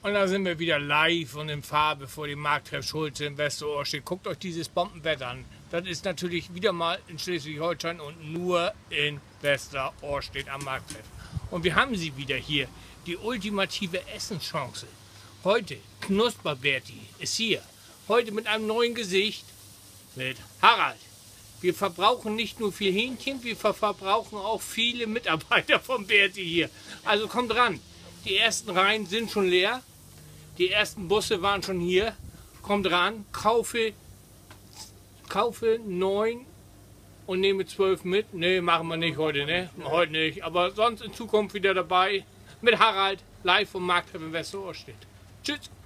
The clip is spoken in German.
Und da sind wir wieder live und in Farbe vor dem Markttreff Schulze in Westerorstedt. Guckt euch dieses Bombenwetter an. Das ist natürlich wieder mal in Schleswig-Holstein und nur in Westerorstedt am Markttreff. Und wir haben sie wieder hier, die ultimative Essenschance. Heute Knusperberti ist hier. Heute mit einem neuen Gesicht, mit Harald. Wir verbrauchen nicht nur viel Hähnchen, wir verbrauchen auch viele Mitarbeiter vom Berti hier. Also kommt ran. Die ersten Reihen sind schon leer. Die ersten Busse waren schon hier. Kommt ran, kaufe 9 und nehme 12 mit. Ne, machen wir nicht heute, ne? Heute nicht. Aber sonst in Zukunft wieder dabei mit Harald, live vom Markttreff in Westerorstedt. Tschüss.